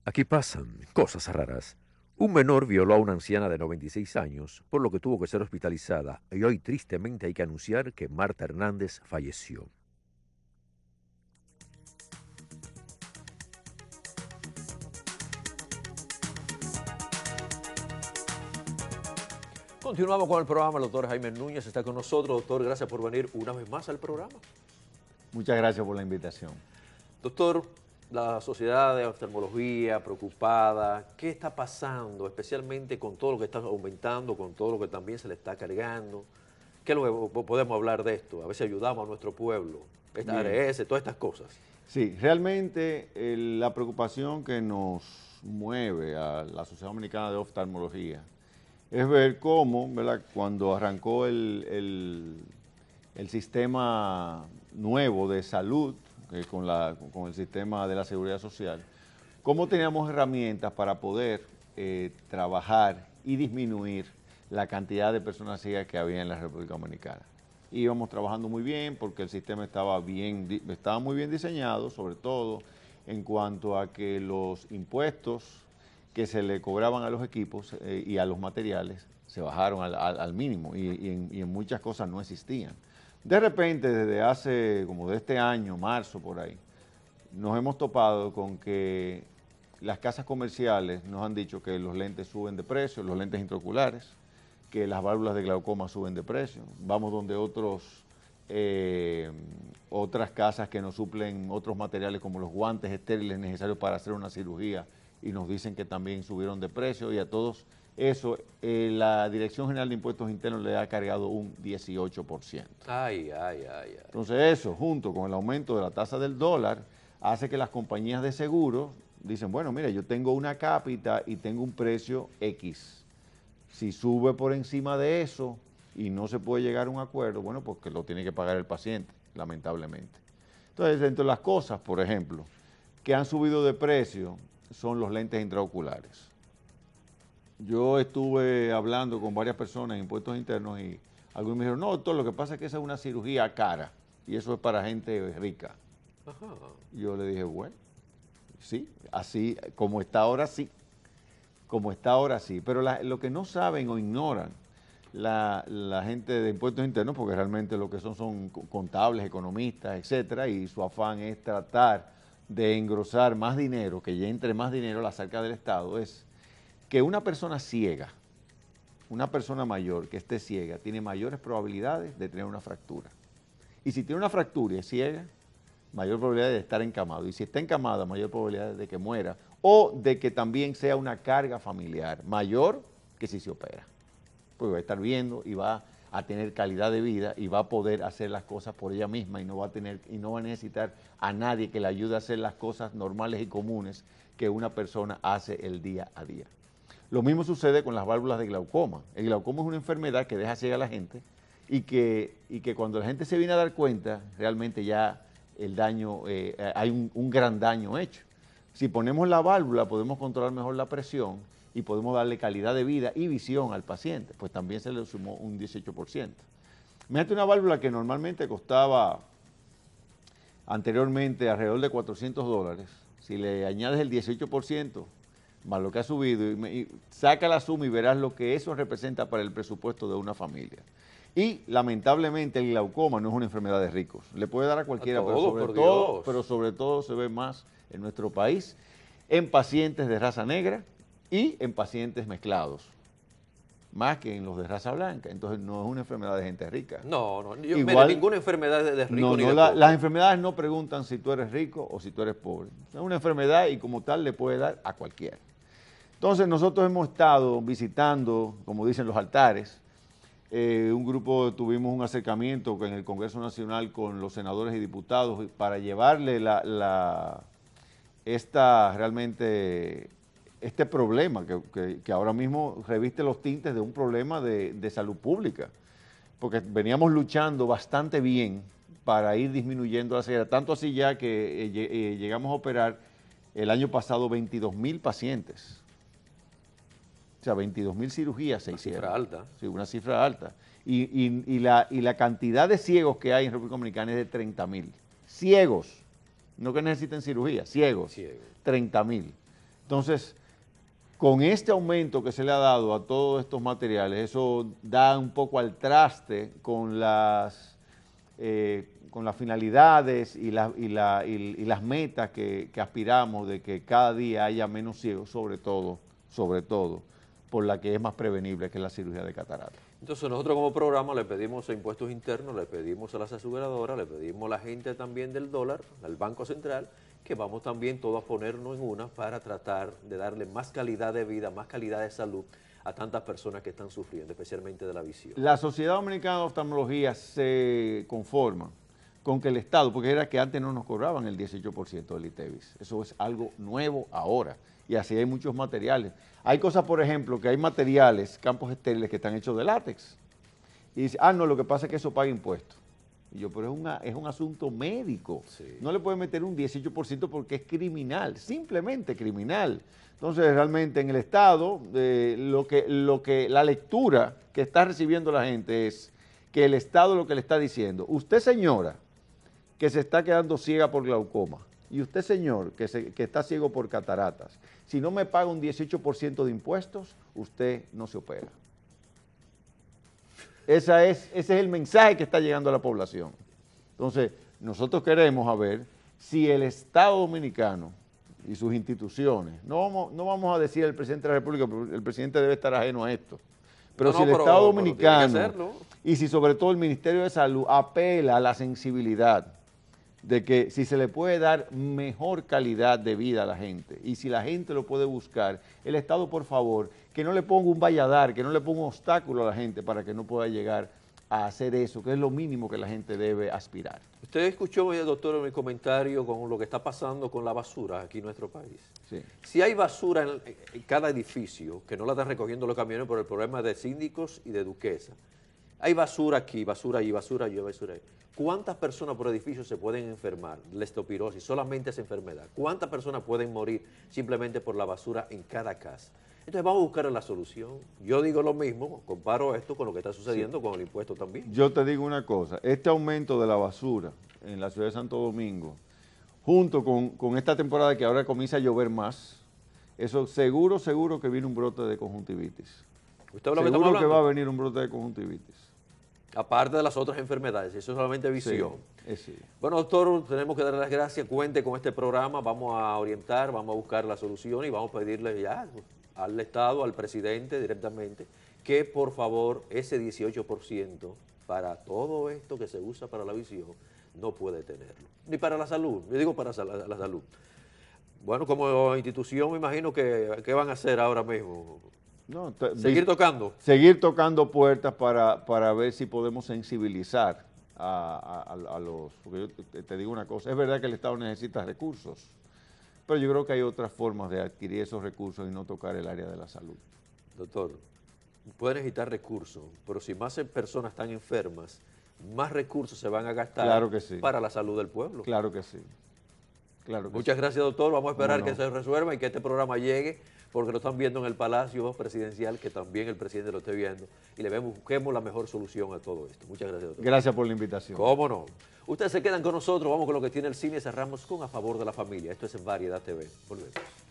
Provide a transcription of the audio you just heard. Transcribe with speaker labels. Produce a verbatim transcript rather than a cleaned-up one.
Speaker 1: Aquí pasan cosas raras. Un menor violó a una anciana de noventa y seis años, por lo que tuvo que ser hospitalizada, y hoy tristemente hay que anunciar que Marta Hernández falleció. Continuamos con el programa. El doctor Jaime Núñez está con nosotros. Doctor, gracias por venir una vez más al programa.
Speaker 2: Muchas gracias por la invitación.
Speaker 1: Doctor, la sociedad de oftalmología preocupada, ¿qué está pasando? Especialmente con todo lo que está aumentando, con todo lo que también se le está cargando. ¿Qué es lo que podemos hablar de esto? A ver si ayudamos a nuestro pueblo, esta
Speaker 2: Bien.
Speaker 1: A R S, todas estas cosas.
Speaker 2: Sí, realmente el- la preocupación que nos mueve a la Sociedad Dominicana de Oftalmología es ver cómo, ¿verdad?, cuando arrancó el, el- el sistema nuevo de salud, eh, con, la- con el sistema de la seguridad social, cómo teníamos herramientas para poder eh, trabajar y disminuir la cantidad de personas ciegas que había en la República Dominicana. Íbamos trabajando muy bien porque el sistema estaba, bien, di- estaba muy bien diseñado, sobre todo en cuanto a que los impuestos que se le cobraban a los equipos eh, y a los materiales se bajaron al, al- al mínimo y, y en, y en muchas cosas no existían. De repente, desde hace como de este año, marzo por ahí, nos hemos topado con que las casas comerciales nos han dicho que los lentes suben de precio, los lentes intraoculares, que las válvulas de glaucoma suben de precio. Vamos donde otros, eh, otras casas que nos suplen otros materiales como los guantes estériles necesarios para hacer una cirugía y nos dicen que también subieron de precio, y a todos eso eh, la Dirección General de Impuestos Internos le ha cargado un dieciocho por ciento.
Speaker 1: Ay, ay, ay, ay.
Speaker 2: Entonces eso, junto con el aumento de la tasa del dólar, hace que las compañías de seguro dicen, bueno, mira, yo tengo una cápita y tengo un precio X. Si sube por encima de eso y no se puede llegar a un acuerdo, bueno, pues que lo tiene que pagar el paciente, lamentablemente. Entonces, dentro de las cosas, por ejemplo, que han subido de precio son los lentes intraoculares. Yo estuve hablando con varias personas en impuestos internos y algunos me dijeron, no, doctor, lo que pasa es que esa es una cirugía cara y eso es para gente rica.
Speaker 1: Ajá.
Speaker 2: Y yo le dije, bueno, sí, así, como está ahora, sí. Como está ahora, sí. Pero la- lo que no saben o ignoran la, la gente de impuestos internos, porque realmente lo que son son co- contables, economistas, etcétera, y su afán es tratar de engrosar más dinero, que ya entre más dinero a la arcas del Estado, es que una persona ciega, una persona mayor que esté ciega, tiene mayores probabilidades de tener una fractura. Y si tiene una fractura y es ciega, mayor probabilidad de estar encamado. Y si está encamada, mayor probabilidad de que muera o de que también sea una carga familiar mayor que si se opera. Porque va a estar viendo y va a tener calidad de vida y va a poder hacer las cosas por ella misma y no va a tener y no va a necesitar a nadie que le ayude a hacer las cosas normales y comunes que una persona hace el día a día. Lo mismo sucede con las válvulas de glaucoma. El glaucoma es una enfermedad que deja ciega a la gente y que, y que cuando la gente se viene a dar cuenta, realmente ya el daño, eh, hay un, un gran daño hecho. Si ponemos la válvula, podemos controlar mejor la presión y podemos darle calidad de vida y visión al paciente, pues también se le sumó un dieciocho por ciento. Imagínate una válvula que normalmente costaba anteriormente alrededor de cuatrocientos dólares, si le añades el dieciocho por ciento, más lo que ha subido, y, me, y saca la suma y verás lo que eso representa para el presupuesto de una familia. Y lamentablemente el glaucoma no es una enfermedad de ricos, le puede dar a cualquiera,
Speaker 1: A
Speaker 2: pero
Speaker 1: todos,
Speaker 2: sobre
Speaker 1: por
Speaker 2: todo,
Speaker 1: Dios.
Speaker 2: pero sobre todo se ve más en nuestro país, en pacientes de raza negra y en pacientes mezclados, más que en los de raza blanca. Entonces no es una enfermedad de gente rica.
Speaker 1: No, no, yo, mire,
Speaker 2: Igual,
Speaker 1: ninguna enfermedad de, de rico
Speaker 2: no,
Speaker 1: ni
Speaker 2: no,
Speaker 1: de
Speaker 2: la- las
Speaker 1: pobre.
Speaker 2: enfermedades no preguntan si tú eres rico o si tú eres pobre. Es una enfermedad y como tal le puede dar a cualquiera. Entonces nosotros hemos estado visitando, como dicen los altares, eh, un grupo, tuvimos un acercamiento en el Congreso Nacional con los senadores y diputados para llevarle la, la- esta realmente este problema que, que- que ahora mismo reviste los tintes de un problema de, de salud pública, porque veníamos luchando bastante bien para ir disminuyendo la ceguera, tanto así ya que eh, lle- eh, llegamos a operar el año pasado veintidós mil pacientes. O sea, veintidós mil cirugías se
Speaker 1: Una
Speaker 2: hicieron.
Speaker 1: cifra alta.
Speaker 2: Sí, una cifra alta. Y, y- y la, y la cantidad de ciegos que hay en República Dominicana es de treinta mil. Ciegos. No que necesiten cirugía, ciegos.
Speaker 1: Ciego.
Speaker 2: treinta mil. Entonces, con este aumento que se le ha dado a todos estos materiales, eso da un poco al traste con las, eh, con las finalidades y, la, y, la, y, y las metas que, que aspiramos de que cada día haya menos ciegos, sobre todo, sobre todo, por la que es más prevenible, que es la cirugía de catarata.
Speaker 1: Entonces nosotros como programa le pedimos a Impuestos Internos, le pedimos a las aseguradoras, le pedimos a la gente también del dólar, al Banco Central, que vamos también todos a ponernos en una para tratar de darle más calidad de vida, más calidad de salud a tantas personas que están sufriendo, especialmente de la visión.
Speaker 2: La Sociedad Dominicana de Oftalmología se conforma con que el Estado, porque era que antes no nos cobraban el dieciocho por ciento del ITEVIS, eso es algo nuevo ahora, y así hay muchos materiales. Hay cosas, por ejemplo, que hay materiales, campos estériles que están hechos de látex, y dice, ah, no, lo que pasa es que eso paga impuestos. Y yo, pero es, una, es un asunto médico, sí. No le puede meter un dieciocho por ciento porque es criminal, simplemente criminal. Entonces, realmente en el Estado, eh, lo que, lo que, la lectura que está recibiendo la gente es que el Estado lo que le está diciendo, usted señora, que se está quedando ciega por glaucoma, y usted señor, que, se, que está ciego por cataratas, si no me paga un dieciocho por ciento de impuestos, usted no se opera. Esa es, ese es el mensaje que está llegando a la población. Entonces, nosotros queremos a ver si el Estado Dominicano y sus instituciones, no vamos, no vamos a decir el presidente de la República, porque el presidente debe estar ajeno a esto, pero no, si el no, pero, Estado Dominicano y si sobre todo el Ministerio de Salud apela a la sensibilidad de que si se le puede dar mejor calidad de vida a la gente y si la gente lo puede buscar, el Estado, por favor, que no le ponga un valladar, que no le ponga un obstáculo a la gente para que no pueda llegar a hacer eso, que es lo mínimo que la gente debe aspirar.
Speaker 1: Usted escuchó, doctor, en mi comentario con lo que está pasando con la basura aquí en nuestro país. Sí. Si hay basura en, en cada edificio, que no la están recogiendo los camiones por el problema de síndicos y de duquesa, hay basura aquí, basura allí, basura allí, basura allí. ¿Cuántas personas por edificio se pueden enfermar? Leptospirosis, solamente esa enfermedad. ¿Cuántas personas pueden morir simplemente por la basura en cada casa? Entonces vamos a buscar la solución. Yo digo lo mismo, comparo esto con lo que está sucediendo sí. con el impuesto también.
Speaker 2: Yo te digo una cosa, este aumento de la basura en la ciudad de Santo Domingo, junto con, con esta temporada que ahora comienza a llover más, eso seguro, seguro que viene un brote de conjuntivitis.
Speaker 1: ¿Usted habla
Speaker 2: seguro
Speaker 1: que,
Speaker 2: que va a venir un brote de conjuntivitis.
Speaker 1: Aparte de las otras enfermedades, eso es solamente visión.
Speaker 2: Sí, sí.
Speaker 1: Bueno, doctor, tenemos que darle las gracias, cuente con este programa, vamos a orientar, vamos a buscar la solución y vamos a pedirle ya al Estado, al presidente directamente, que por favor ese dieciocho por ciento para todo esto que se usa para la visión no puede tenerlo. Ni para la salud, yo digo para la, la salud. Bueno, como institución me imagino que, ¿qué van a hacer ahora mismo?
Speaker 2: No, te,
Speaker 1: seguir tocando.
Speaker 2: Seguir tocando puertas para, para ver si podemos sensibilizar a, a, a los... Porque yo te, te digo una cosa, es verdad que el Estado necesita recursos, pero yo creo que hay otras formas de adquirir esos recursos y no tocar el área de la salud.
Speaker 1: Doctor, puede necesitar recursos, pero si más personas están enfermas, más recursos se van a gastar
Speaker 2: claro que sí.
Speaker 1: para la salud del pueblo.
Speaker 2: Claro que sí. Claro que
Speaker 1: Muchas
Speaker 2: sí.
Speaker 1: gracias, doctor. Vamos a esperar
Speaker 2: no, no.
Speaker 1: que se resuelva y que este programa llegue, porque lo están viendo en el Palacio Presidencial, que también el presidente lo esté viendo, y le vemos, busquemos la mejor solución a todo esto. Muchas gracias, doctor.
Speaker 2: Gracias por la invitación.
Speaker 1: ¿Cómo no? Ustedes se quedan con nosotros, vamos con lo que tiene el cine, cerramos con A Favor de la Familia. Esto es en Variedad T V. Volvemos.